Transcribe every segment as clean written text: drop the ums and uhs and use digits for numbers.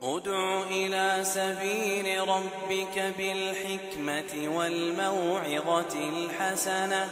ادع إلى سبيل ربك بالحكمة والموعظة الحسنة.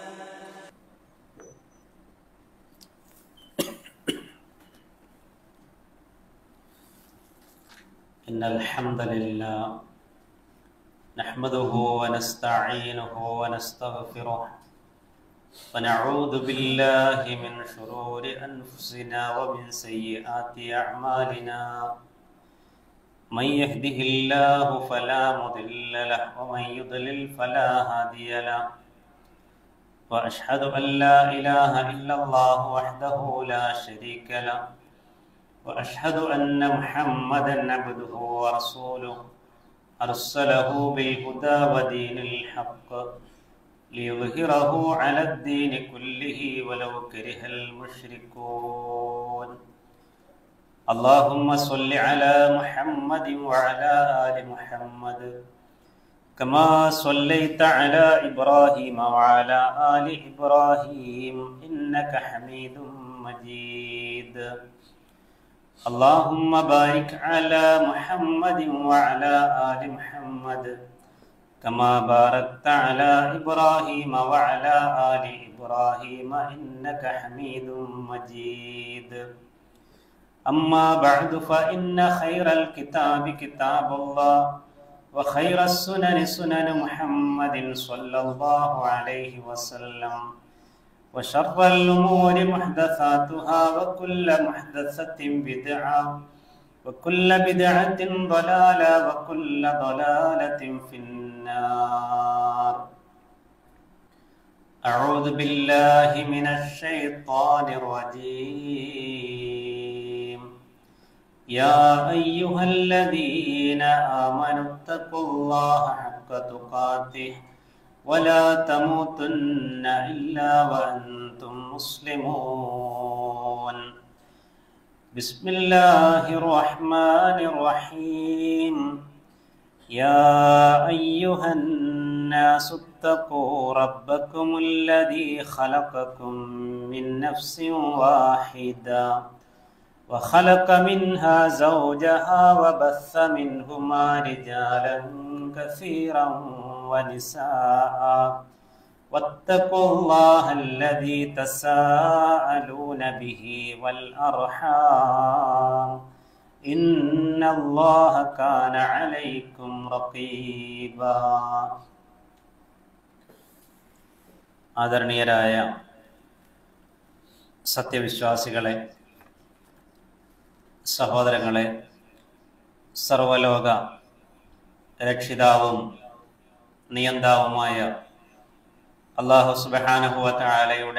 إن الحمد لله نحمده ونستعينه ونستغفره ونعوذ بالله من شرور أنفسنا ومن سيئات أعمالنا. من يهده الله فلا مضل له ومن يضلل فلا هادي له. وأشهد أن لا إله إلا الله وحده لا شريك له. وأشهد أن محمدًا عبده ورسوله أرسله بالهدى ودين الحق ليظهره على الدين كله ولو كره المشركون. اللهم صل على محمد وعلى آل محمد كما صليت على إبراهيم وعلى آل إبراهيم إنك حميد مجيد. اللهم بارك على محمد وعلى آل محمد كما باركت على إبراهيم وعلى آل إبراهيم إنك حميد مجيد. أما بعد فإن خير الكتاب كتاب الله وخير السنن سنن محمد صلى الله عليه وسلم وشر الأمور محدثاتها وكل محدثة بدعة وكل بدعة ضلالة وكل ضلالة في النار. أعوذ بالله من الشيطان الرجيم. يا أيها الذين آمنوا اتقوا الله حق تقاته ولا تموتن إلا وأنتم مسلمون. بسم الله الرحمن الرحيم. يا أيها الناس اتقوا ربكم الذي خلقكم من نفس واحدة وخلق منها زوجها وبث منهما رجالا كثيرا ونساء واتقوا الله الذي تساءلون به والأرحام إن الله كان عليكم رقيبا. ആദരണീയരായ സത്യവിശ്വാസികളെ, സഹോദരങ്ങളെ, സർവലോക രക്ഷിതാവും നിയന്താവുമായ അല്ലാഹു സുബ്ഹാനഹു വ തആലയുടെ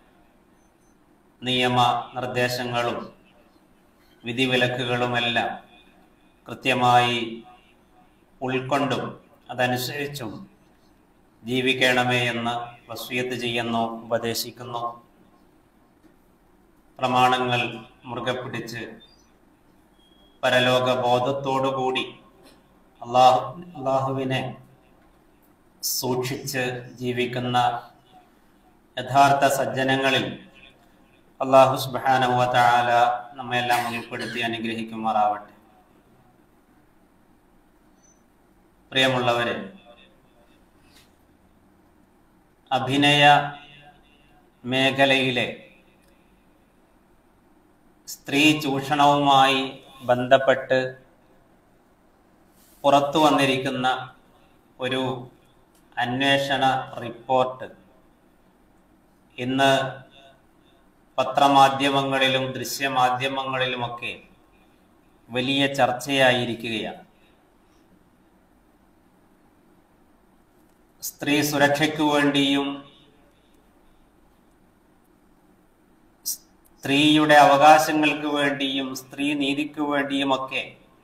നിയമ നിർദ്ദേശങ്ങളും വിധിവിലക്കുകളുമെല്ലാം കൃത്യമായി ഉൾക്കൊണ്ടും അതനുസരിച്ചും ജീവിക്കണമേ എന്ന് വസിയത്ത് ചെയ്യുന്നു, ഉപദേശിക്കുന്നു. പ്രമാണങ്ങൾ മുറുകെ പിടിച്ച് പരലോക ബോധത്തോടുകൂടി അള്ളാഹുവിനെ സൂക്ഷിച്ച് ജീവിക്കുന്ന യഥാർത്ഥ സജ്ജനങ്ങളിൽ അല്ലാഹു സുബ്ഹാനഹു വ തആല നമ്മെല്ലാം ഉൾപ്പെടുത്തി അനുഗ്രഹിക്കുമാറാവട്ടെ. പ്രിയമുള്ളവരെ, അഭിനയ മേഖലയിലെ സ്ത്രീ ചൂഷണവുമായി ബന്ധപ്പെട്ട് പുറത്തു വന്നിരിക്കുന്ന ഒരു അന്വേഷണ റിപ്പോർട്ട് ഇന്ന് പത്രമാധ്യമങ്ങളിലും ദൃശ്യമാധ്യമങ്ങളിലുമൊക്കെ വലിയ ചർച്ചയായിരിക്കുകയാണ്. സ്ത്രീ സുരക്ഷയ്ക്കു വേണ്ടിയും സ്ത്രീയുടെ അവകാശങ്ങൾക്ക് വേണ്ടിയും സ്ത്രീ നീതിക്കു വേണ്ടിയുമൊക്കെ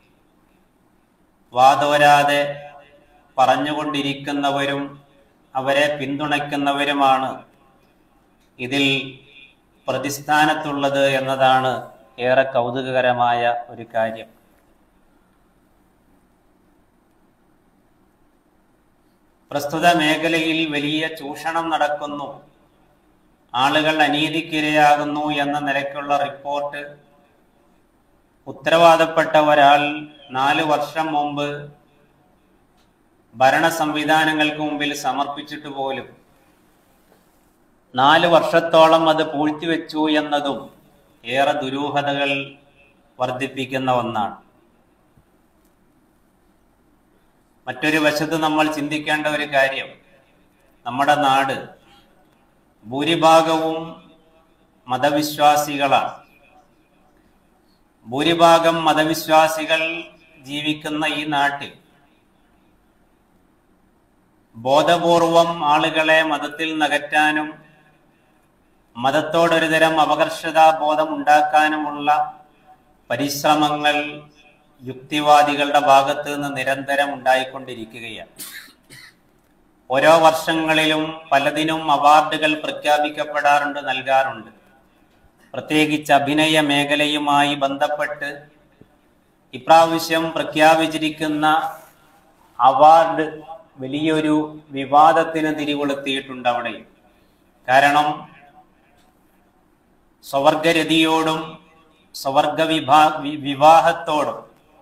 വാതോരാതെ പറഞ്ഞുകൊണ്ടിരിക്കുന്നവരും അവരെ പിന്തുണയ്ക്കുന്നവരുമാണ് ഇതിൽ പ്രതിസ്ഥാനത്തുള്ളത് എന്നതാണ് ഏറെ കൗതുകകരമായ ഒരു കാര്യം. പ്രസ്തുത മേഖലയിൽ വലിയ ചൂഷണം നടക്കുന്നു, ആളുകൾ അനീതിക്കിരയാകുന്നു എന്ന നിലയ്ക്കുള്ള റിപ്പോർട്ട് ഉത്തരവാദപ്പെട്ട ഒരാൾ 4 വർഷം മുമ്പ് ഭരണ സംവിധാനങ്ങൾക്ക് മുമ്പിൽ സമർപ്പിച്ചിട്ട് പോലും 4 വർഷത്തോളം അത് പൂഴ്ത്തിവെച്ചു എന്നതും ഏറെ ദുരൂഹതകൾ വർദ്ധിപ്പിക്കുന്ന ഒന്നാണ്. മറ്റൊരു വശത്ത് നമ്മൾ ചിന്തിക്കേണ്ട ഒരു കാര്യം, നമ്മുടെ നാട് ഭൂരിഭാഗവും മതവിശ്വാസികളാണ്. ഭൂരിഭാഗം മതവിശ്വാസികൾ ജീവിക്കുന്ന ഈ നാട്ടിൽ ബോധപൂർവം ആളുകളെ മതത്തിൽ നകറ്റാനും മതത്തോടൊരു അപകർഷതാബോധം ഉണ്ടാക്കാനുമുള്ള പരിശ്രമങ്ങൾ യുക്തിവാദികളുടെ ഭാഗത്ത് നിന്ന് നിരന്തരം ഉണ്ടായിക്കൊണ്ടിരിക്കുകയാണ്. ഓരോ വർഷങ്ങളിലും പലതിനും അവാർഡുകൾ പ്രഖ്യാപിക്കപ്പെടാറുണ്ട്, നൽകാറുണ്ട്. പ്രത്യേകിച്ച് അഭിനയ മേഖലയുമായി ബന്ധപ്പെട്ട് ഇപ്രാവശ്യം പ്രഖ്യാപിച്ചിരിക്കുന്ന അവാർഡ് വലിയൊരു വിവാദത്തിന് തിരികൊളുത്തിയിട്ടുണ്ട് അവിടെയും. കാരണം സ്വവർഗരതിയോടും സ്വവർഗ വിവാഹത്തോടും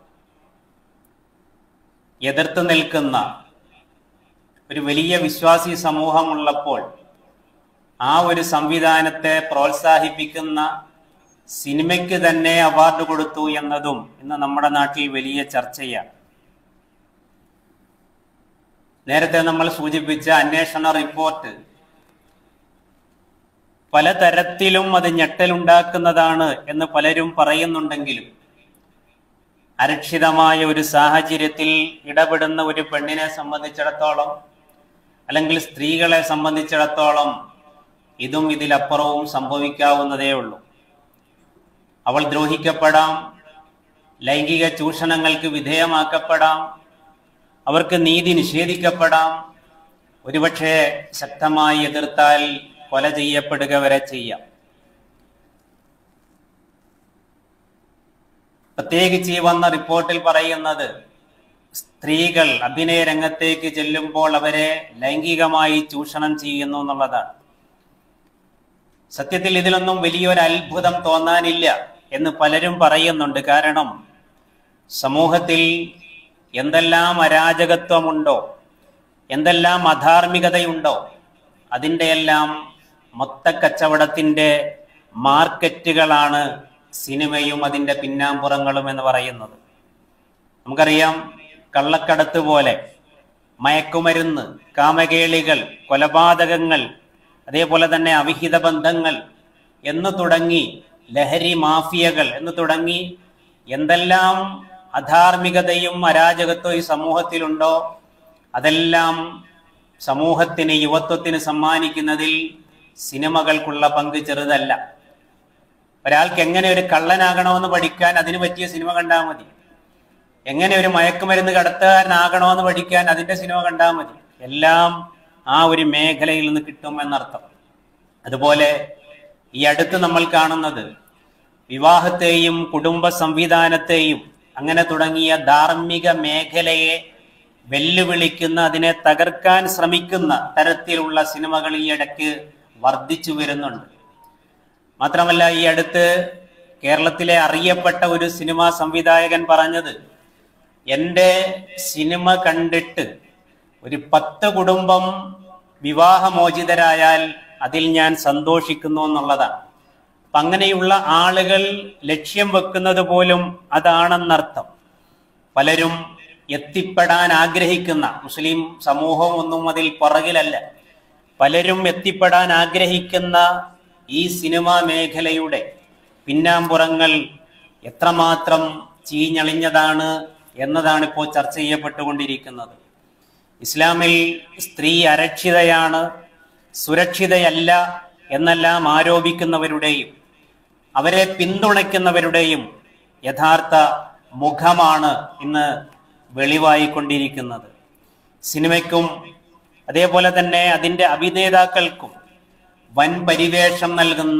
എതിർത്ത് നിൽക്കുന്ന ഒരു വലിയ വിശ്വാസി സമൂഹമുള്ളപ്പോൾ ആ ഒരു സംവിധാനത്തെ പ്രോത്സാഹിപ്പിക്കുന്ന സിനിമയ്ക്ക് തന്നെ അവാർഡ് കൊടുത്തു എന്നതും ഇന്ന് നമ്മുടെ നാട്ടിൽ വലിയ ചർച്ചയാണ്. നേരത്തെ നമ്മൾ സൂചിപ്പിച്ച അന്വേഷണ റിപ്പോർട്ട് പലതരത്തിലും അത് ഞെട്ടലുണ്ടാക്കുന്നതാണ് എന്ന് പലരും പറയുന്നുണ്ടെങ്കിലും അരക്ഷിതമായ ഒരു സാഹചര്യത്തിൽ ഇടപെടുന്ന ഒരു പെണ്ണിനെ സംബന്ധിച്ചിടത്തോളം, അല്ലെങ്കിൽ സ്ത്രീകളെ സംബന്ധിച്ചിടത്തോളം, ഇതും ഇതിലപ്പുറവും സംഭവിക്കാവുന്നതേ ഉള്ളൂ. അവൾ ദ്രോഹിക്കപ്പെടാം, ലൈംഗിക ചൂഷണങ്ങൾക്ക് വിധേയമാക്കപ്പെടാം, അവർക്ക് നീതി നിഷേധിക്കപ്പെടാം, ഒരുപക്ഷെ ശക്തമായി എതിർത്താൽ കൊല ചെയ്യപ്പെടുക വരെ ചെയ്യാം. പ്രത്യേകിച്ച് ഈ വന്ന റിപ്പോർട്ടിൽ പറയുന്നത് സ്ത്രീകൾ അഭിനയ രംഗത്തേക്ക് ചെല്ലുമ്പോൾ അവരെ ലൈംഗികമായി ചൂഷണം ചെയ്യുന്നു എന്നുള്ളതാണ്. സത്യത്തിൽ ഇതിലൊന്നും വലിയൊരു അത്ഭുതം തോന്നാനില്ല എന്ന് പലരും പറയുന്നുണ്ട്. കാരണം സമൂഹത്തിൽ എന്തെല്ലാം അരാജകത്വമുണ്ടോ, എന്തെല്ലാം അധാർമികതയുണ്ടോ, അതിൻ്റെയെല്ലാം മൊത്തക്കച്ചവടത്തിൻ്റെ മാർക്കറ്റുകളാണ് സിനിമയും അതിൻ്റെ പിന്നാമ്പുറങ്ങളും എന്ന് പറയുന്നത്. നമുക്കറിയാം, കള്ളക്കടത്ത് പോലെ മയക്കുമരുന്ന്, കാമകേളികൾ, കൊലപാതകങ്ങൾ, അതേപോലെ തന്നെ അവിഹിത ബന്ധങ്ങൾ എന്ന് തുടങ്ങി ലഹരി മാഫിയകൾ എന്ന് തുടങ്ങി എന്തെല്ലാം അധാർമികതയും അരാജകത്വവും ഈ സമൂഹത്തിലുണ്ടോ അതെല്ലാം സമൂഹത്തിന്, യുവത്വത്തിന് സമ്മാനിക്കുന്നതിൽ സിനിമകൾക്കുള്ള പങ്ക് ചെറുതല്ല. ഒരാൾക്ക് എങ്ങനെ ഒരു കള്ളനാകണമെന്ന് പഠിക്കാൻ അതിന് പറ്റിയ സിനിമ കണ്ടാൽ മതി. എങ്ങനെ ഒരു മയക്കുമരുന്ന് കടത്തുകാരനാകണമെന്ന് പഠിക്കാൻ അതിൻ്റെ സിനിമ കണ്ടാൽ മതി. എല്ലാം ആ ഒരു മേഖലയിൽ നിന്ന് കിട്ടും എന്നർത്ഥം. അതുപോലെ ഈ അടുത്ത് നമ്മൾ കാണുന്നത് വിവാഹത്തെയും കുടുംബ സംവിധാനത്തെയും അങ്ങനെ തുടങ്ങിയ ധാർമ്മിക മേഖലയെ വെല്ലുവിളിക്കുന്ന, അതിനെ തകർക്കാൻ ശ്രമിക്കുന്ന തരത്തിലുള്ള സിനിമകൾ ഈ ഇടയ്ക്ക് വർദ്ധിച്ചു വരുന്നുണ്ട്. മാത്രമല്ല, ഈ അടുത്ത് കേരളത്തിലെ അറിയപ്പെട്ട ഒരു സിനിമാ സംവിധായകൻ പറഞ്ഞത്, എൻ്റെ സിനിമ കണ്ടിട്ട് ഒരു 10 കുടുംബം വിവാഹമോചിതരായാൽ അതിൽ ഞാൻ സന്തോഷിക്കുന്നു എന്നുള്ളതാണ്. അപ്പം അങ്ങനെയുള്ള ആളുകൾ ലക്ഷ്യം വെക്കുന്നത് പോലും അതാണെന്നർത്ഥം. പലരും എത്തിപ്പെടാൻ ആഗ്രഹിക്കുന്ന, മുസ്ലിം സമൂഹം ഒന്നും അതിൽ പുറകിലല്ല, പലരും എത്തിപ്പെടാൻ ആഗ്രഹിക്കുന്ന ഈ സിനിമാ മേഖലയുടെ പിന്നാമ്പുറങ്ങൾ എത്രമാത്രം ചീഞ്ഞളിഞ്ഞതാണ് എന്നതാണ് ഇപ്പോൾ ചർച്ച ചെയ്യപ്പെട്ടുകൊണ്ടിരിക്കുന്നത്. ഇസ്ലാമിൽ സ്ത്രീ അരക്ഷിതയാണ്, സുരക്ഷിതയല്ല എന്നെല്ലാം ആരോപിക്കുന്നവരുടെയും അവരെ പിന്തുണയ്ക്കുന്നവരുടെയും യഥാർത്ഥ മുഖമാണ് ഇന്ന് വെളിവായിക്കൊണ്ടിരിക്കുന്നത്. സിനിമയ്ക്കും അതേപോലെ തന്നെ അതിൻ്റെ അഭിനേതാക്കൾക്കും വൻ പരിവേഷം നൽകുന്ന,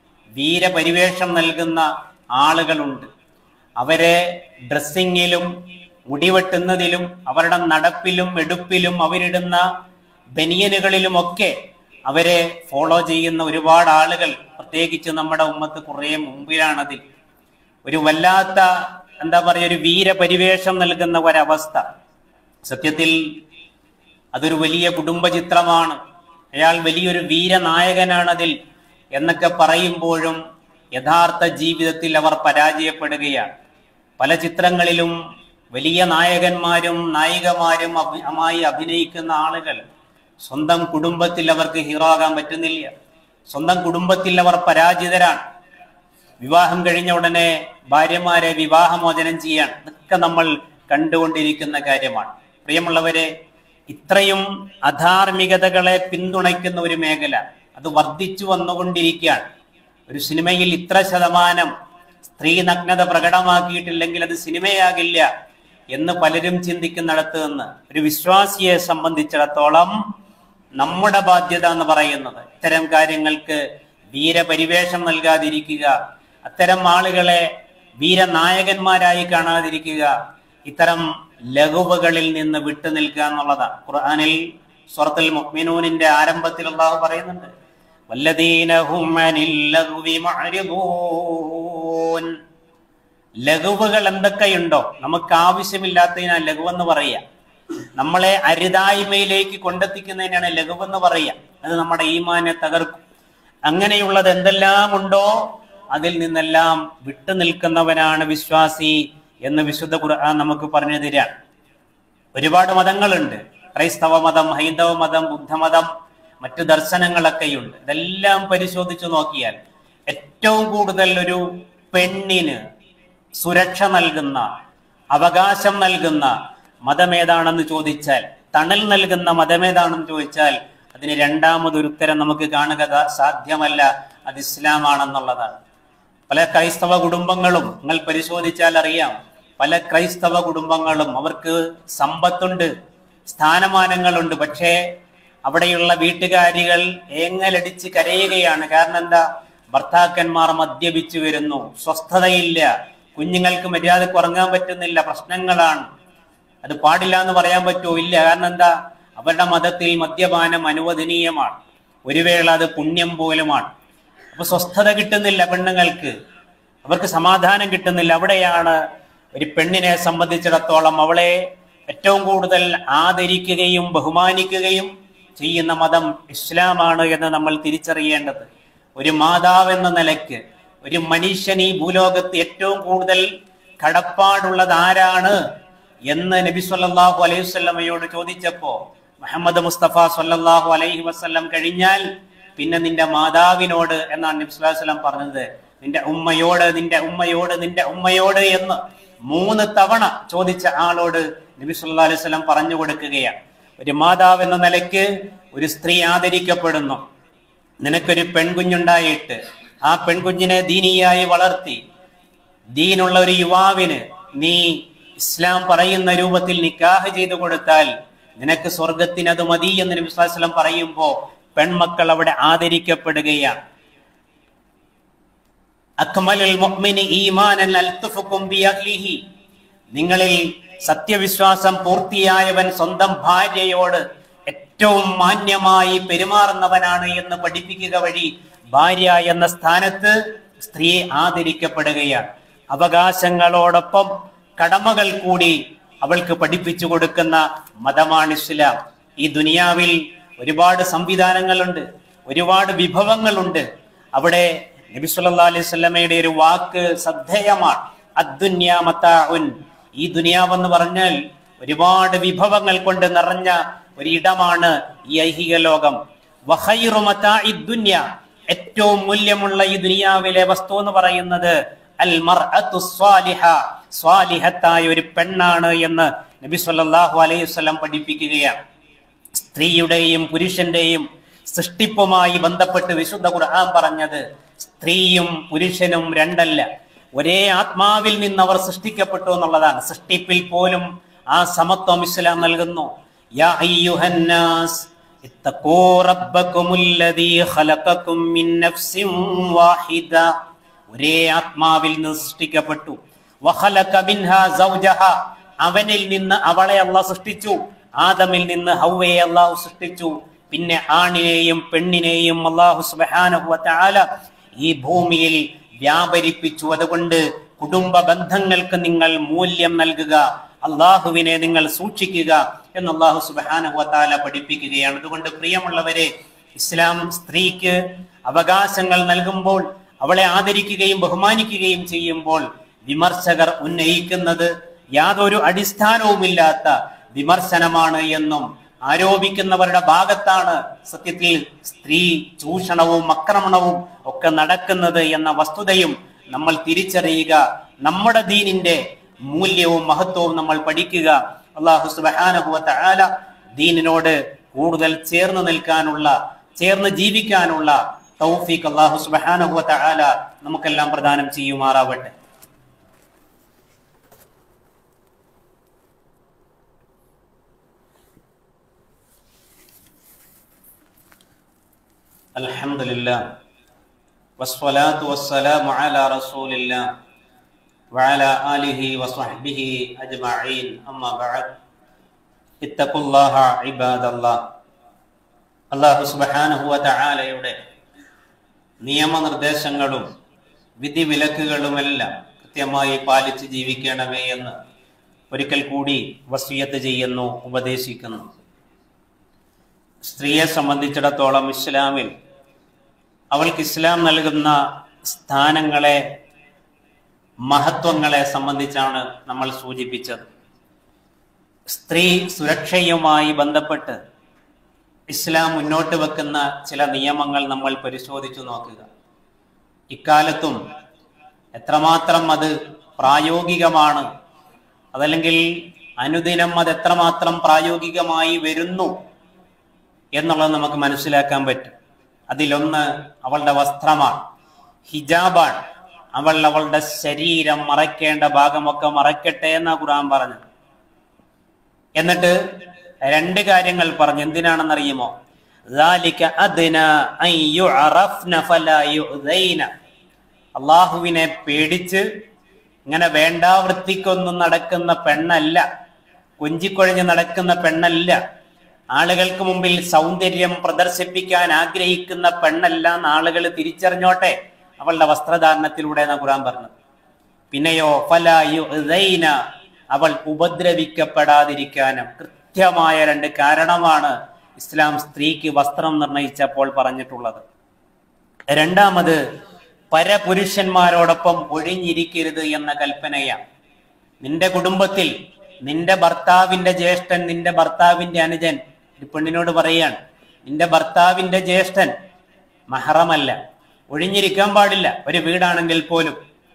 വീരപരിവേഷം നൽകുന്ന ആളുകളുണ്ട്. അവരെ ഡ്രസ്സിങ്ങിലും മുടിവെട്ടുന്നതിലും അവരുടെ നടപ്പിലും എടുപ്പിലും അവരിടുന്ന ബനിയനുകളിലുമൊക്കെ അവരെ ഫോളോ ചെയ്യുന്ന ഒരുപാട് ആളുകൾ, പ്രത്യേകിച്ച് നമ്മുടെ ഉമ്മത്ത് കുറേ മുമ്പിലാണതിൽ. ഒരു വല്ലാത്ത എന്താ പറയുക, ഒരു വീരപരിവേഷം നൽകുന്ന ഒരവസ്ഥ. സത്യത്തിൽ അതൊരു വലിയ കുടുംബചിത്രമാണ്. അയാൾ വലിയൊരു വീരനായകനാണതിൽ എന്നൊക്കെ പറയുമ്പോഴും യഥാർത്ഥ ജീവിതത്തിൽ അവർ പരാജയപ്പെടുകയാണ്. പല ചിത്രങ്ങളിലും വലിയ നായകന്മാരും നായികമാരും അഭിനയിക്കുന്ന ആളുകൾ സ്വന്തം കുടുംബത്തിൽ അവർക്ക് ഹീറോ ആകാൻ പറ്റുന്നില്ല. സ്വന്തം കുടുംബത്തിൽ അവർ പരാജിതരാണ്. വിവാഹം കഴിഞ്ഞ ഉടനെ ഭാര്യമാരെ വിവാഹമോചനം ചെയ്യാൻ, ഇതൊക്കെ നമ്മൾ കണ്ടുകൊണ്ടിരിക്കുന്ന കാര്യമാണ്. പ്രിയമുള്ളവരെ, ഇത്രയും അധാർമികതകളെ പിന്തുണയ്ക്കുന്ന ഒരു മേഖല അത് വർദ്ധിച്ചു വന്നുകൊണ്ടിരിക്കുകയാണ്. ഒരു സിനിമയിൽ ഇത്ര ശതമാനം സ്ത്രീ നഗ്നത പ്രകടമാക്കിയിട്ടില്ലെങ്കിൽ അത് സിനിമയാകില്ല എന്ന് പലരും ചിന്തിക്കുന്നിടത്ത് നിന്ന് ഒരു വിശ്വാസിയെ സംബന്ധിച്ചിടത്തോളം നമ്മുടെ ബാധ്യത എന്ന് പറയുന്നത് ഇത്തരം കാര്യങ്ങൾക്ക് വീരപരിവേഷം നൽകാതിരിക്കുക, അത്തരം ആളുകളെ വീരനായകന്മാരായി കാണാതിരിക്കുക, ഇത്തരം ലഘുവകളിൽ നിന്ന് വിട്ടുനിൽക്കുക എന്നുള്ളതാണ്. ഖുർആനിൽ സൂറത്തുൽ മുഅ്മിനൂനിന്റെ ആരംഭത്തിൽ അല്ലാഹു പറയുന്നുണ്ട്, വല്ലദീന ഹും അനിൽ ലഗ്വി മുഅ്രിദൂൻ. ലഘുവുകൾ എന്തൊക്കെയുണ്ടോ നമുക്ക് ആവശ്യമില്ലാത്തതിനാണ് ലഘുവെന്ന് പറയുക. നമ്മളെ അരുതായ്മയിലേക്ക് കൊണ്ടെത്തിക്കുന്നതിനാണ് ലഘുവെന്ന് പറയുക. അത് നമ്മുടെ ഈമാനെ തകർക്കും. അങ്ങനെയുള്ളത് എന്തെല്ലാം ഉണ്ടോ അതിൽ നിന്നെല്ലാം വിട്ടുനിൽക്കുന്നവനാണ് വിശ്വാസി എന്ന് വിശുദ്ധ ഖുർആൻ നമുക്ക് പറഞ്ഞു തരാൻ. ഒരുപാട് മതങ്ങളുണ്ട്. ക്രൈസ്തവ മതം, ഹൈന്ദവ മതം, ബുദ്ധമതം, മറ്റു ദർശനങ്ങളൊക്കെയുണ്ട്. ഇതെല്ലാം പരിശോധിച്ചു നോക്കിയാൽ ഏറ്റവും കൂടുതൽ ഒരു പെണ്ണിന് സുരക്ഷ നൽകുന്ന, അവകാശം നൽകുന്ന മതമേതാണെന്ന് ചോദിച്ചാൽ, തണൽ നൽകുന്ന മതമേതാണെന്ന് ചോദിച്ചാൽ അതിന് രണ്ടാമതൊരു ഉത്തരം നമുക്ക് കാണുക സാധ്യമല്ല. അത് ഇസ്ലാമാണെന്നുള്ളതാണ്. പല ക്രൈസ്തവ കുടുംബങ്ങളും നിങ്ങൾ പരിശോധിച്ചാൽ അറിയാം. പല ക്രൈസ്തവ കുടുംബങ്ങളും അവർക്ക് സമ്പത്തുണ്ട്, സ്ഥാനമാനങ്ങളുണ്ട്. പക്ഷേ അവിടെയുള്ള വീട്ടുകാരികൾ ഏങ്ങലടിച്ച് കരയുകയാണ്. കാരണം എന്താ? ഭർത്താക്കന്മാർ മദ്യപിച്ചു വരുന്നു, സ്വസ്ഥതയില്ല, കുഞ്ഞുങ്ങൾക്ക് മര്യാദക്ക് ഉറങ്ങാൻ പറ്റുന്നില്ല, പ്രശ്നങ്ങളാണ്. അത് പാടില്ല എന്ന് പറയാൻ പറ്റുമോ? ഇല്ല. കാരണം എന്താ? അവരുടെ മതത്തിൽ മദ്യപാനം അനുവദനീയമാണ്. ഒരു വേള അത് പുണ്യം പോലുമാണ്. അപ്പൊ സ്വസ്ഥത കിട്ടുന്നില്ല പെണ്ണുങ്ങൾക്ക്, അവർക്ക് സമാധാനം കിട്ടുന്നില്ല. അവിടെയാണ് ഒരു പെണ്ണിനെ സംബന്ധിച്ചിടത്തോളം അവളെ ഏറ്റവും കൂടുതൽ ആദരിക്കുകയും ബഹുമാനിക്കുകയും ചെയ്യുന്ന മതം ഇസ്ലാമാണ് എന്ന് നമ്മൾ തിരിച്ചറിയേണ്ടത്. ഒരു മാതാവ് എന്ന നിലയ്ക്ക് ഒരു മനുഷ്യൻ ഈ ഭൂലോകത്ത് ഏറ്റവും കൂടുതൽ കടപ്പാടുള്ളത് ആരാണ് എന്ന് നബി സല്ലല്ലാഹു അലൈഹി വസല്ലമയോട് ചോദിച്ചപ്പോ മുഹമ്മദ് മുസ്തഫ സല്ലല്ലാഹു അലൈഹി വസല്ലം കഴിഞ്ഞാൽ പിന്നെ നിന്റെ മാതാവിനോട് എന്നാണ് നബി സല്ലല്ലാഹു അലൈഹി വസല്ലം പറഞ്ഞത്. നിന്റെ ഉമ്മയോട്, നിന്റെ ഉമ്മയോട്, നിന്റെ ഉമ്മയോട് എന്ന് 3 തവണ ചോദിച്ച ആളോട് നബി സല്ലല്ലാഹു അലൈഹി വസല്ലം പറഞ്ഞു കൊടുക്കുകയാണ്. ഒരു മാതാവ് എന്ന നിലയ്ക്ക് ഒരു സ്ത്രീ ആദരിക്കപ്പെടുന്നു. നിനക്കൊരു പെൺകുഞ്ഞുണ്ടായിട്ട് ആ പെൺകുഞ്ഞിനെ ദീനിയായി വളർത്തി ദീനുള്ള ഒരു യുവാവിന് നീ ഇസ്ലാം പറയുന്ന രൂപത്തിൽ നിക്കാഹ് ചെയ്തു കൊടുത്താൽ നിനക്ക് സ്വർഗത്തിന് അത് മതി എന്ന് നബി സല്ലല്ലാഹു അലൈഹി വസല്ലം പറയുമ്പോൾ പെൺമക്കൾ അവിടെ ആദരിക്കപ്പെടുകയാണ്. അക്മലുൽ മുഅ്മിനി ഈമാനൻ അൽതുഫുകും ബിഅഹ്ലിഹി. നിങ്ങളിൽ സത്യവിശ്വാസം പൂർത്തിയായവൻ സ്വന്തം ഭാര്യയോട് ഏറ്റവും മാന്യമായി പെരുമാറുന്നവനാണ് എന്ന് പഠിപ്പിക്കുക വഴി ഭാര്യ എന്ന സ്ഥാനത്ത് സ്ത്രീയെ ആദരിക്കപ്പെടുകയാണ്. അവകാശങ്ങളോടൊപ്പം കടമകൾ കൂടി അവൾക്ക് പഠിപ്പിച്ചു കൊടുക്കുന്ന മതമാണ് ഇസ്ലാം. ഈ ദുനിയാവിൽ ഒരുപാട് സംവിധാനങ്ങളുണ്ട്, ഒരുപാട് വിഭവങ്ങളുണ്ട്. അവിടെ നബി സല്ലല്ലാഹു അലൈഹി വസല്ലമയുടെ ഒരു വാക്ക് ശ്രദ്ധേയമാണ്. അദ്ദുന്യാ മതാഉൻ. ഈ ദുനിയാവെന്ന് പറഞ്ഞാൽ ഒരുപാട് വിഭവങ്ങൾ കൊണ്ട് നിറഞ്ഞ ഒരിടമാണ് ഈ ഐഹിക ലോകം. വഖൈറു മതാഇദ് ദുനിയ. ഏറ്റവും മൂല്യമുള്ള ഈ ദുനിയാവിലെ വസ്തു എന്ന് പറയുന്നത് അൽ മർഅതു സ്വാലിഹ. സ്വാലിഹത്തായ ഒരു പെണ്ണാണ് എന്ന് നബി സല്ലല്ലാഹു അലൈഹി വസല്ലം പഠിപ്പിക്കുകയാണ്. സ്ത്രീയുടെയും പുരുഷന്റെയും സൃഷ്ടിപ്പുമായി ബന്ധപ്പെട്ട് വിശുദ്ധ ഖുർആൻ പറഞ്ഞത് സ്ത്രീയും പുരുഷനും രണ്ടല്ല, ഒരേ ആത്മാവിൽ നിന്ന് അവർ സൃഷ്ടിക്കപ്പെട്ടു എന്നുള്ളതാണ്. സൃഷ്ടിപ്പിൽ പോലും ആ സമത്വം ഇസ്ലാം നൽകുന്നു. യാ അയ്യുഹന്നാസ് ഇത്തഖൂ റബ്ബകുമുല്ലദീ ഖലഖകും മിൻ നഫ്സിൻ വാഹിദ. ഒരേ ആത്മാവിൽ നിന്ന് സൃഷ്ടിക്കപ്പെട്ടു. വഖലഖ മിൻഹാ സൗജഹ. അവനിൽ നിന്ന് അവളെ അല്ലാഹു സൃഷ്ടിച്ചു. ആദമിൽ നിന്ന് ഹവ്വയെ അല്ലാഹു സൃഷ്ടിച്ചു. പിന്നെ ആണിനെയും പെണ്ണിനെയും അല്ലാഹു സുബ്ഹാനഹു വ തആല ഈ ഭൂമിയിൽ വ്യാപരിപ്പിച്ചു. അതുകൊണ്ട് കുടുംബ ബന്ധങ്ങൾക്ക് നിങ്ങൾ മൂല്യം നൽകുക, അള്ളാഹുവിനെ നിങ്ങൾ സൂക്ഷിക്കുക എന്ന് അള്ളാഹു സുബ്ഹാനഹു വ തആല പഠിപ്പിക്കുകയാണ്. അതുകൊണ്ട് പ്രിയമുള്ളവരെ, ഇസ്ലാം സ്ത്രീക്ക് അവകാശങ്ങൾ നൽകുമ്പോൾ, അവളെ ആദരിക്കുകയും ബഹുമാനിക്കുകയും ചെയ്യുമ്പോൾ വിമർശകർ ഉന്നയിക്കുന്നത് യാതൊരു അടിസ്ഥാനവുമില്ലാത്ത വിമർശനമാണ് എന്നും ആരോപിക്കുന്നവരുടെ ഭാഗത്താണ് സത്യത്തിൽ സ്ത്രീ ചൂഷണവും ആക്രമണവും ഒക്കെ നടക്കുന്നത് എന്ന വസ്തുതയും നമ്മൾ തിരിച്ചറിയുക. നമ്മുടെ ദീനിന്റെ മൂല്യവും മഹത്വവും നമ്മൾ പഠിക്കുക. അല്ലാഹു സുബ്ഹാനഹു വ തആല ദീനിനോട് കൂടുതൽ ചേർന്ന് നിൽക്കാനുള്ള, ചേർന്ന് ജീവിക്കാനുള്ള തൗഫീഖ് അല്ലാഹു സുബ്ഹാനഹു വ തആല നമുക്കെല്ലാം പ്രദാനം ചെയ്യുമാറാവട്ടെ. അൽഹംദുലില്ലാഹ് വസ്സലാത്തു വസ്സലാമു അലാ റസൂലില്ലാഹ് വഅലാ ആലിഹി വസ്വഹ്ബിഹി അജ്മഈൻ. അമ്മാ ബഅദ്. ഇത്തഖുല്ലാഹ ഇബാദല്ലാഹ്. അല്ലാഹു സുബ്ഹാനഹു വ തആലയുടെ നിയമനിർദ്ദേശങ്ങളും വിധിവിലക്കുകളുമെല്ലാം കൃത്യമായി പാലിച്ച് ജീവിക്കണമേ എന്ന് ഒരിക്കൽ കൂടി വസിയത്ത് ചെയ്യുന്നു, ഉപദേശിക്കുന്നു. സ്ത്രീയെ സംബന്ധിച്ചിടത്തോളം ഇസ്ലാമിൽ അവൾക്ക് ഇസ്ലാം നൽകുന്ന സ്ഥാനങ്ങളെ, മഹത്വങ്ങളെ സംബന്ധിച്ചാണ് നമ്മൾ സൂചിപ്പിച്ചത്. സ്ത്രീ സുരക്ഷയുമായി ബന്ധപ്പെട്ട് ഇസ്ലാം മുന്നോട്ട് വെക്കുന്ന ചില നിയമങ്ങൾ നമ്മൾ പരിശോധിച്ചു നോക്കുക. ഇക്കാലത്തും എത്രമാത്രം അത് പ്രായോഗികമാണ്, അതല്ലെങ്കിൽ അനുദിനം അത് എത്രമാത്രം പ്രായോഗികമായി വരുന്നു എന്നുള്ളത് നമുക്ക് മനസ്സിലാക്കാൻ പറ്റും. അതിലൊന്ന് അവളുടെ വസ്ത്രമാണ്, ഹിജാബാണ്. അവളുടെ ശരീരം മറയ്ക്കേണ്ട ഭാഗമൊക്കെ മറയ്ക്കട്ടെ എന്നാ ഖുർആൻ പറഞ്ഞത്. എന്നിട്ട് രണ്ട് കാര്യങ്ങൾ പറഞ്ഞു. എന്തിനാണെന്നറിയുമോ? അള്ളാഹുവിനെ പേടിച്ച് ഇങ്ങനെ വേണ്ടാവൃത്തിക്കൊന്നും നടക്കുന്ന പെണ്ണല്ല, കൊഞ്ചിക്കൊഴഞ്ഞ് നടക്കുന്ന പെണ്ണല്ല, ആളുകൾക്ക് മുമ്പിൽ സൗന്ദര്യം പ്രദർശിപ്പിക്കാൻ ആഗ്രഹിക്കുന്ന പെണ്ണല്ല എന്ന് ആളുകൾ തിരിച്ചറിഞ്ഞോട്ടെ അവളുടെ വസ്ത്രധാരണത്തിലൂടെ എന്നാ ഖുർആൻ പറഞ്ഞത്. പിന്നെയോ ഫലാ യുഅ്ദൈന, അവൾ ഉപദ്രവിക്കപ്പെടാതിരിക്കാനും കൃത്യമായ രണ്ട് കാരണമാണ് ഇസ്ലാം സ്ത്രീക്ക് വസ്ത്രം നിർണയിച്ചപ്പോൾ പറഞ്ഞിട്ടുള്ളത്. രണ്ടാമത് പരപുരുഷന്മാരോടൊപ്പം ഒഴിഞ്ഞിരിക്കരുത് എന്ന കൽപ്പനയാണ്. നിന്റെ കുടുംബത്തിൽ നിന്റെ ഭർത്താവിന്റെ ജ്യേഷ്ഠൻ, നിന്റെ ഭർത്താവിന്റെ അനുജൻ ഒരു പെണ്ണിനോട് പറയാണ്, നിന്റെ ഭർത്താവിന്റെ ജ്യേഷ്ഠൻ മഹറമല്ല, ഒഴിഞ്ഞിരിക്കാൻ പാടില്ല, ഒരു വീടാണെങ്കിൽ പോലും.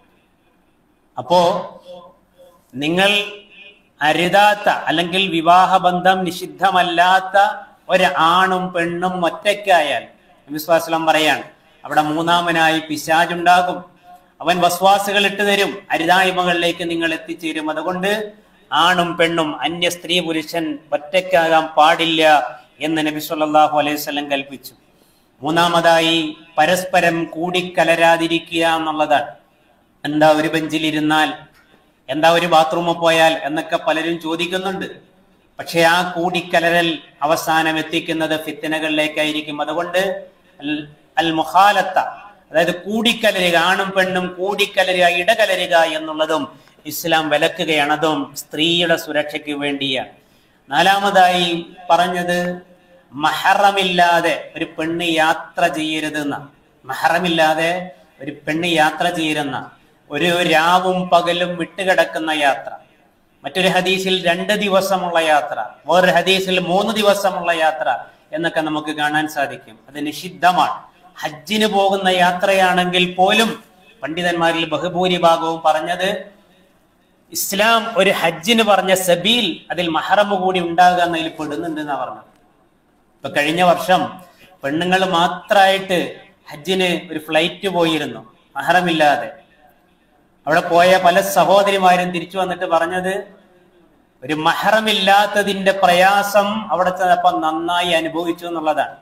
അപ്പോ നിങ്ങൾ അരുതാത്ത അല്ലെങ്കിൽ വിവാഹബന്ധം നിഷിദ്ധമല്ലാത്ത ഒരു ആണും പെണ്ണും ഒറ്റയ്ക്കായാൽ നബി സ്വല്ലല്ലാഹു അലൈഹി വസല്ലം പറയാണ്, അവിടെ മൂന്നാമനായി പിശാചുണ്ടാകും, അവൻ വസ്വാസുകൾ ഇട്ട് തരും, അരുതായ്മകളിലേക്ക് നിങ്ങൾ എത്തിച്ചേരും. അതുകൊണ്ട് ആണും പെണ്ണും അന്യ സ്ത്രീ പുരുഷൻ ഒറ്റയ്ക്കാകാൻ പാടില്ല എന്ന് നബി സല്ലല്ലാഹു അലൈഹി വസല്ലം കൽപ്പിച്ചു. മൂന്നാമതായി പരസ്പരം കൂടിക്കലരാതിരിക്കുക എന്നുള്ളതാണ്. എന്താ ഒരു ബെഞ്ചിലിരുന്നാൽ, എന്താ ഒരു ബാത്റൂമിൽ പോയാൽ എന്നൊക്കെ പലരും ചോദിക്കുന്നുണ്ട്. പക്ഷെ ആ കൂടിക്കലരൽ അവസാനം എത്തിക്കുന്നത് ഫിത്നകളിലേക്കായിരിക്കും. അതുകൊണ്ട് അൽ മുഖാലത്ത, അതായത് കൂടിക്കലരുക, ആണും പെണ്ണും കൂടിക്കലരുക, ഇടകലരുക എന്നുള്ളതും ഇസ്ലാം വിലക്കുകയാണ്. അതും സ്ത്രീയുടെ സുരക്ഷയ്ക്ക് വേണ്ടിയാണ്. നാലാമതായി പറഞ്ഞത് മഹറമില്ലാതെ ഒരു പെണ്ണ് യാത്ര ചെയ്യരുതെന്ന. മഹറമില്ലാതെ ഒരു പെണ്ണ് യാത്ര ചെയ്യരുന്ന, ഒരു രാവും പകലും വിട്ടുകിടക്കുന്ന യാത്ര. മറ്റൊരു ഹദീസിൽ 2 ദിവസമുള്ള യാത്ര, വേറൊരു ഹദീസിൽ 3 ദിവസമുള്ള യാത്ര എന്നൊക്കെ നമുക്ക് കാണാൻ സാധിക്കും. അത് നിഷിദ്ധമാണ്. ഹജ്ജിന് പോകുന്ന യാത്രയാണെങ്കിൽ പോലും പണ്ഡിതന്മാരിൽ ബഹുഭൂരിഭാഗവും പറഞ്ഞത് ഇസ്ലാം ഒരു ഹജ്ജിന് പറഞ്ഞ സബീൽ അതിൽ മഹറമ് കൂടി ഉണ്ടാകുക എന്നതിൽ പെടുന്നുണ്ട് എന്നാ പറഞ്ഞത്. ഇപ്പൊ കഴിഞ്ഞ വർഷം പെണ്ണുങ്ങൾ മാത്രമായിട്ട് ഹജ്ജിന് ഒരു ഫ്ലൈറ്റ് പോയിരുന്നു മഹറമില്ലാതെ. അവിടെ പോയ പല സഹോദരിമാരും തിരിച്ചു വന്നിട്ട് പറഞ്ഞത് ഒരു മഹറമില്ലാത്തതിന്റെ പ്രയാസം അവിടെ ചെന്നപ്പോ നന്നായി അനുഭവിച്ചു എന്നുള്ളതാണ്.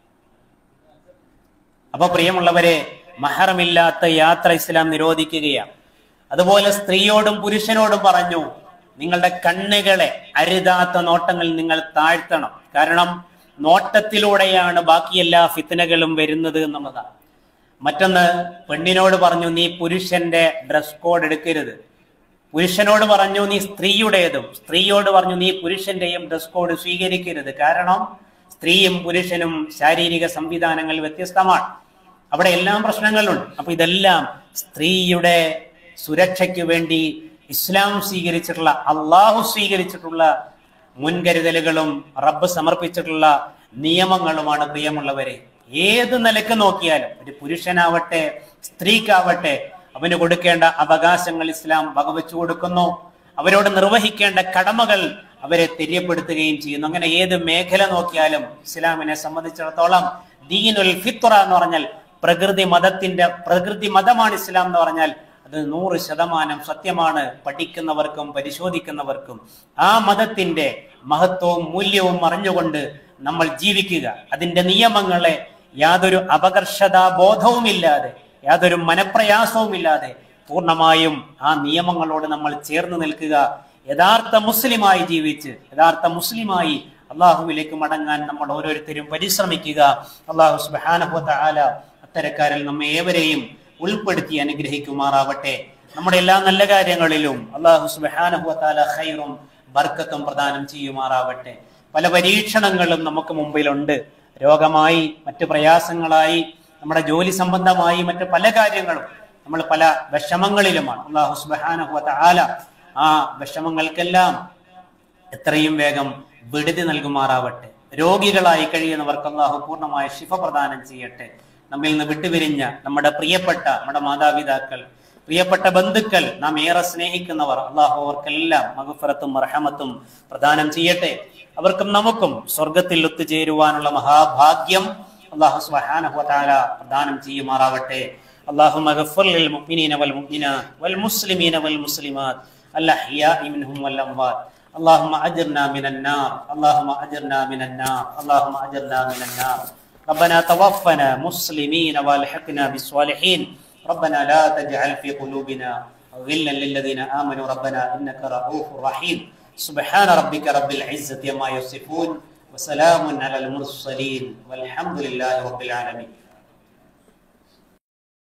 അപ്പൊ പ്രിയമുള്ളവരെ, മഹറമില്ലാത്ത യാത്ര ഇസ്ലാം നിരോധിക്കുകയാണ്. അതുപോലെ സ്ത്രീയോടും പുരുഷനോടും പറഞ്ഞു, നിങ്ങളുടെ കണ്ണുകളെ അരുതാത്ത നോട്ടങ്ങൾ നിങ്ങൾ താഴ്ത്തണം. കാരണം നോട്ടത്തിലൂടെയാണ് ബാക്കി എല്ലാ ഫിത്നകളും വരുന്നത് എന്നുള്ളതാണ്. മറ്റൊന്ന് പെണ്ണിനോട് പറഞ്ഞു നീ പുരുഷന്റെ ഡ്രസ് കോഡ് എടുക്കരുത്. പുരുഷനോട് പറഞ്ഞു നീ സ്ത്രീയുടേതും, സ്ത്രീയോട് പറഞ്ഞു നീ പുരുഷന്റെയും ഡ്രസ് കോഡ് സ്വീകരിക്കരുത്. കാരണം സ്ത്രീയും പുരുഷനും ശാരീരിക സംവിധാനങ്ങൾ വ്യത്യസ്തമാണ്. അവിടെ എല്ലാം പ്രശ്നങ്ങളുണ്ട്. അപ്പൊ ഇതെല്ലാം സ്ത്രീയുടെ സുരക്ഷയ്ക്ക് വേണ്ടി ഇസ്ലാം സ്വീകരിച്ചിട്ടുള്ള, അള്ളാഹു സ്വീകരിച്ചിട്ടുള്ള മുൻകരുതലുകളും റബ്ബ് സമർപ്പിച്ചിട്ടുള്ള നിയമങ്ങളുമാണ്. പ്രിയമുള്ളവരെ, ഏത് നിലക്ക് നോക്കിയാലും ഒരു പുരുഷനാവട്ടെ സ്ത്രീക്കാവട്ടെ അവന് കൊടുക്കേണ്ട അവകാശങ്ങൾ ഇസ്ലാം വകവെച്ചു കൊടുക്കുന്നു. അവരോട് നിർവഹിക്കേണ്ട കടമകൾ അവരെ തെര്യപ്പെടുത്തുകയും ചെയ്യുന്നു. അങ്ങനെ ഏത് മേഖല നോക്കിയാലും ഇസ്ലാമിനെ സംബന്ധിച്ചിടത്തോളം ദീനുൽ ഫിത്ര എന്ന് പറഞ്ഞാൽ പ്രകൃതി മതമാണ് ഇസ്ലാം എന്ന് പറഞ്ഞാൽ അത് 100% സത്യമാണ്. പഠിക്കുന്നവർക്കും പരിശോധിക്കുന്നവർക്കും ആ മതത്തിന്റെ മഹത്വവും മൂല്യവും അറിഞ്ഞുകൊണ്ട് നമ്മൾ ജീവിക്കുക, അതിന്റെ നിയമങ്ങളെ യാതൊരു അപകർഷതാ ബോധവുമില്ലാതെ, യാതൊരു മനപ്രയാസവുമില്ലാതെ പൂർണ്ണമായും ആ നിയമങ്ങളോട് നമ്മൾ ചേർന്ന് നിൽക്കുക, യഥാർത്ഥ മുസ്ലിമായി ജീവിച്ച് യഥാർത്ഥ മുസ്ലിമായി അള്ളാഹുവിലേക്ക് മടങ്ങാൻ നമ്മൾ ഓരോരുത്തരും പരിശ്രമിക്കുക. അള്ളാഹു സുബ്ഹാനഹു വ തആല അത്തരക്കാരിൽ നമ്മെ ഏവരെയും ഉൾപ്പെടുത്തി അനുഗ്രഹിക്കുമാറാവട്ടെ. നമ്മുടെ എല്ലാ നല്ല കാര്യങ്ങളിലും അള്ളാഹു സുബ്ഹാനഹു വ തആല ഖൈറും ബർക്കത്തും പ്രദാനം ചെയ്യുമാറാവട്ടെ. പല പരീക്ഷണങ്ങളും നമുക്ക് മുമ്പിലുണ്ട്. രോഗമായി, മറ്റു പ്രയാസങ്ങളായി, നമ്മുടെ ജോലി സംബന്ധമായി, മറ്റു പല കാര്യങ്ങളും നമ്മൾ പല വിഷമങ്ങളിലുമാണ്. അല്ലാഹു സുബ്ഹാനഹു വ തആല ആ വിഷമങ്ങൾക്കെല്ലാം എത്രയും വേഗം വിടുതി നൽകുമാറാവട്ടെ. രോഗികളായി കഴിയുന്നവർക്ക് അല്ലാഹു പൂർണ്ണമായ ശിഫ പ്രദാനം ചെയ്യട്ടെ. നമ്മിൽ നിന്ന് വിട്ടുപിരിഞ്ഞ നമ്മുടെ പ്രിയപ്പെട്ട നമ്മുടെ മാതാപിതാക്കൾ, പ്രിയപ്പെട്ട ബന്ധുക്കൾ, നാം ഏറെ സ്നേഹിക്കുന്നവർ, അല്ലാഹു അവർക്കെല്ലാം മഗ്ഫിറത്തും റഹ്മത്തും പ്രദാനം ചെയ്യട്ടെ. അവർക്കും നമുക്കും സ്വർഗത്തിൽ ഒത്തുചേരുവാനുള്ള മഹാഭാഗ്യം അല്ലാഹു സുബ്ഹാനഹു വ തആല പ്രദാനം ചെയ്യുമാറാവട്ടെ. അല്ലാഹുമ്മ ഗഫിർ ലിൽ മുഅ്മിനീന വൽ മുഅ്മിനാത്ത് വൽ മുസ്ലിമീന വൽ മുസ്ലിമാത്ത് അൽ അഹ്യാഇ മിൻഹും വൽ അംവാത്ത്. اللهم أجرنا من النار، اللهم أجرنا من النار، اللهم أجرنا من النار. ربنا توفنا مسلمين والحقنا بالصالحين. ربنا لا تجعل في قلوبنا غلا للذين آمنوا ربنا إنك رؤوف رحيم. سبحان ربك رب العزة عما يصفون وسلام على المرسلين والحمد لله رب العالمين.